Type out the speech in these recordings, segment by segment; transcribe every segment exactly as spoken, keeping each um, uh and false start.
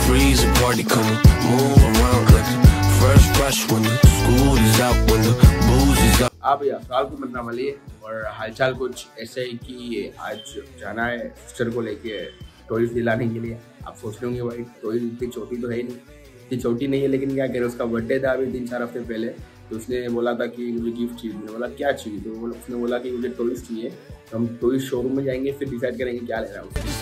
freeze a party, come move around like fresh fresh when the school is out, when the booze is out. आप भैया साल को मिलना वाली है और हालचाल कुछ ऐसे ही कि आज जाना है सिस्टर को लेके टॉयज दिलाने के लिए। आप सोच रहे होंगे भाई टॉयज इतनी छोटी तो है ही नहीं, इतनी छोटी नहीं है, लेकिन क्या करें उसका बर्थडे था अभी तीन चार हफ्ते पहले, तो उसने बोला था कि मुझे गिफ्ट चाहिए। मैंने बोला क्या चाहिए, तो उसने बोला कि मुझे टॉयज चाहिए। तो हम टॉयज शोरूम में जाएंगे फिर डिसाइड करेंगे क्या लेना है।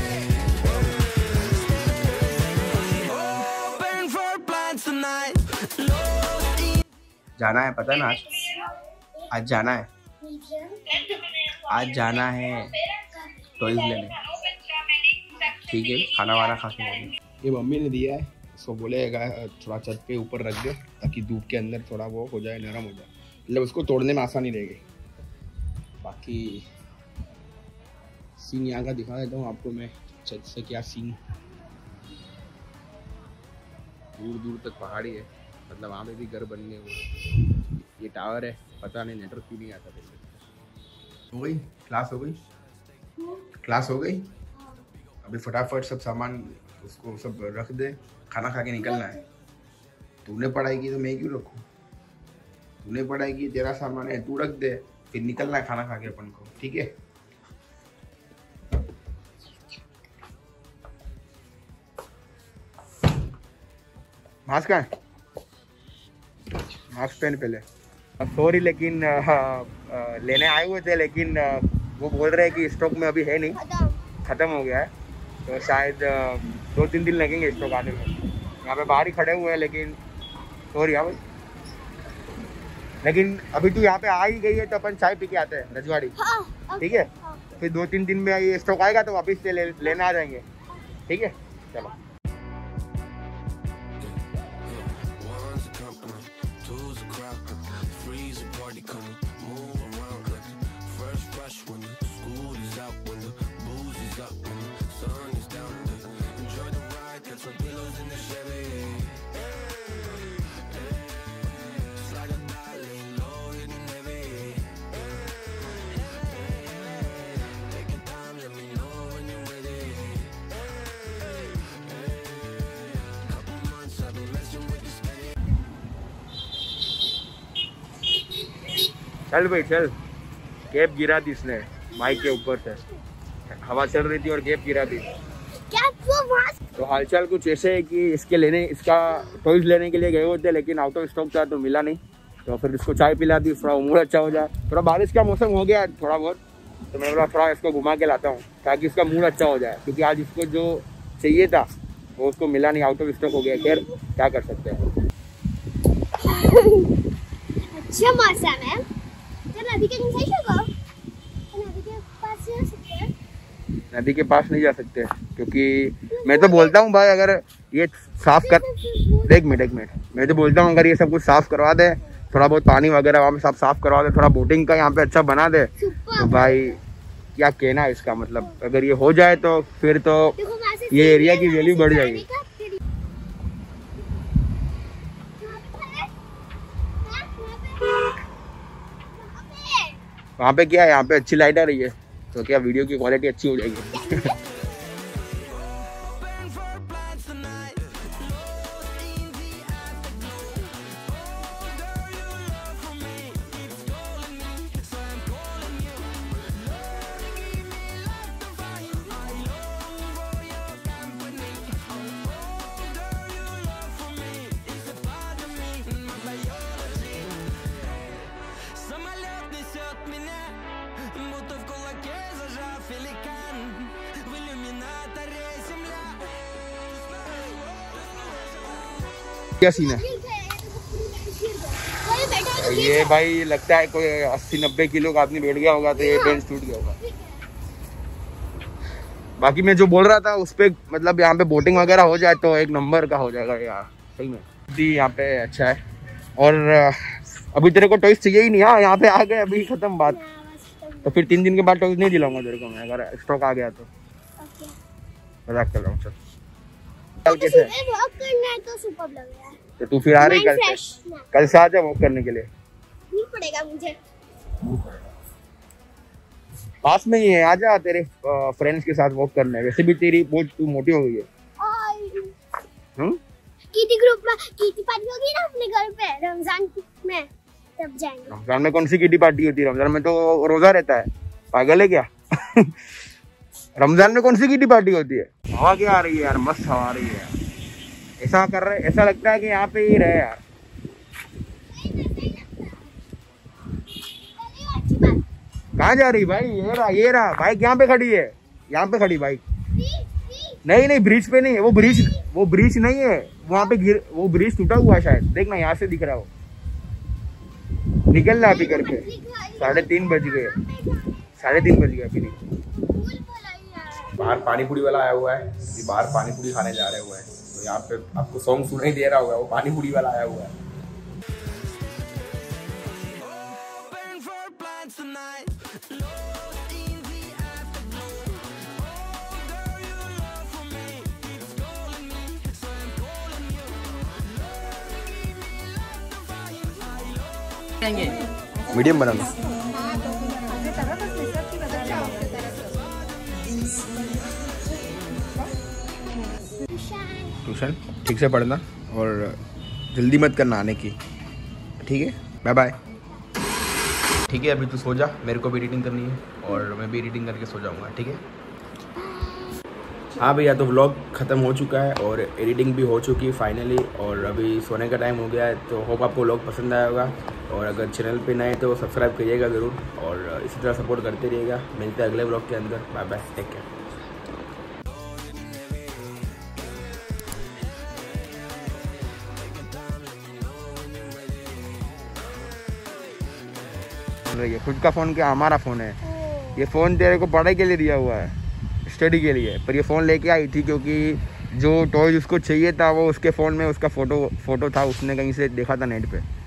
जाना है पता ना, आज आज जाना है आज जाना है टॉयज लेने, ठीक है खाना वाना खा के जाएंगे। ये मम्मी ने दिया है, इसको बोलेगा थोड़ा छत पे ऊपर रख दे ताकि धूप के अंदर थोड़ा वो हो जाए, नरम हो जाए, मतलब उसको तोड़ने में आसानी रहेगी। बाकी सीन यहाँ का दिखा देता हूँ आपको मैं, छत से क्या सीन, दूर दूर तक पहाड़ी है, मतलब वहाँ पे भी घर बनने हुए। ये टावर है, पता नहीं नेटवर्क क्यों नहीं आता। हो गई क्लास, हो गई क्लास हो गई अभी फटाफट सब सामान उसको सब रख दे, खाना खा के निकलना है। तूने पढ़ाई की तो मैं क्यों रखूँ, तूने पढ़ाई की, तेरा सामान है, तू रख दे, फिर निकलना है खाना खा के अपन को, ठीक है। मास्क कहाँ है, मास्क पहन पहले। सॉरी लेकिन आ, आ, लेने आए हुए थे, लेकिन आ, वो बोल रहे हैं कि स्टॉक में अभी है नहीं, ख़त्म हो गया है, तो शायद आ, दो तीन दिन लगेंगे स्टॉक आने में। यहाँ पे बाहर ही खड़े हुए हैं, लेकिन सॉरी हाँ भाई, लेकिन अभी तू यहाँ पे आ ही गई है तो अपन चाय पी के आते हैं रजवाड़ी, ठीक है। फिर दो तीन दिन में ये स्टॉक आएगा तो वापस से ले, लेने आ जाएंगे, ठीक है। चलो चल भाई चल, कैप गिरा दी इसने माइक के ऊपर से, हवा चल रही थी और कैप गिरा दी। तो हालचाल कुछ ऐसे है कि इसके लेने इसका टॉयज लेने के लिए गए होते, लेकिन आउट ऑफ स्टॉक था तो मिला नहीं, तो फिर इसको चाय पिला दी, थोड़ा मूड अच्छा हो जाए। थोड़ा बारिश का मौसम हो गया थोड़ा बहुत, तो मैं बोला थोड़ा इसको घुमा के लाता हूँ ताकि इसका मूड अच्छा हो जाए, क्योंकि आज इसको जो चाहिए था वो उसको मिला नहीं, आउट ऑफ स्टॉक हो गया। खैर क्या कर सकते हैं। अच्छा मौसम है, नदी के नदी के पास जा सकते हैं, नदी के पास नहीं जा सकते, क्योंकि मैं तो बोलता हूँ भाई अगर ये साफ कर, एक मिनट एक मिनट मैं तो बोलता हूँ अगर ये सब कुछ साफ करवा दे, थोड़ा बहुत पानी वगैरह वहाँ पे सब साफ करवा दे, थोड़ा बोटिंग का यहाँ पे अच्छा बना दे, तो भाई क्या कहना है इसका, मतलब अगर ये हो जाए तो फिर तो ये एरिया की वैल्यू बढ़ जाएगी। वहाँ पे क्या है, यहाँ पे अच्छी लाइट आ रही है, तो क्या वीडियो की क्वालिटी अच्छी हो जाएगी। क्या सीन है ये भाई, लगता है कोई अस्सी नब्बे किलो का आदमी बैठ गया होगा तो ये बेंच टूट गया होगा। बाकी मैं जो बोल रहा था उस पे, मतलब यहाँ पे बोटिंग वगैरह हो जाए तो एक नंबर का हो जाएगा यार, सही में दी यहाँ पे अच्छा है। और अभी तेरे को टॉयज चाहिए ही नहीं, हाँ यहाँ पे आ गए अभी खत्म बात, तो फिर तीन दिन के बाद टॉयज नहीं दिलाऊंगा तेरे को मैं, अगर स्टॉक आ गया तो। मजाक कर रहा हूँ, चल कैसे वॉक करना है तो सुपर लग रहा है, तो तू फिर आ रही कल से, कल से आ जा वॉक करने के लिए। नहीं पड़ेगा मुझे, पास में ही है, आजा तेरे फ्रेंड्स के साथ वॉक करने। वैसे भी तेरी बहुत तू मोटी हो गई है, हम्म कीटी ग्रुप में कीटी पार्टी होगी ना अपने घर पे रमजान में, तब जाएंगे। रमजान में कौन सी कीटी पार्टी होती है? रमजान में तो रोजा रहता है, पागल है क्या? रमजान में कौन सी कीटी पार्टी होती है? हवा क्या आ रही है यार, मस्त हवा आ रही है यार। ऐसा कर रहे, ऐसा लगता है कि यहाँ पे ही रहे यार। कहाँ जा रही भाई? ये रहा ये रहा बाइक, यहाँ पे खड़ी है, यहाँ पे खड़ी बाइक। नहीं नहीं ब्रिज पे नहीं है वो, ब्रिज वो ब्रिज नहीं है, वहाँ पे गिर, वो ब्रिज टूटा हुआ है शायद, देखना यहाँ से दिख रहा हो। निकलना अभी करके, साढ़े तीन बज गए, साढ़े तीन बज गए अभी नहीं। बाहर पानी पूरी वाला आया हुआ है, बाहर पानी पूरी खाने जा रहे हुए हैं, तो यहाँ पे आपको सॉन्ग सुनाई दे रहा होगा, वो पानी पूरी वाला आया हुआ है। मीडियम बनाना। ट्यूशन ठीक से पढ़ना और जल्दी मत करना आने की, ठीक है? Bye bye. ठीक है अभी तू सो जा, मेरे को भी एडिटिंग करनी है और मैं भी एडिटिंग करके सो जाऊंगा, ठीक है? हाँ भैया, तो व्लॉग ख़त्म हो चुका है और एडिटिंग भी हो चुकी है फाइनली, और अभी सोने का टाइम हो गया है। तो होप आपको व्लॉग पसंद आया होगा, और अगर चैनल पे नए तो सब्सक्राइब करिएगा ज़रूर, और इसी तरह सपोर्ट करते रहिएगा। मिलते हैं अगले व्लॉग के अंदर। Bye bye, take care. ये खुद का फ़ोन क्या, हमारा फ़ोन है ये। फ़ोन तेरे को पढ़ाई के लिए दिया हुआ है, स्टडी के लिए, पर ये फ़ोन लेके आई थी क्योंकि जो टॉयज उसको चाहिए था वो उसके फ़ोन में उसका फ़ोटो फ़ोटो था, उसने कहीं से देखा था नेट पे।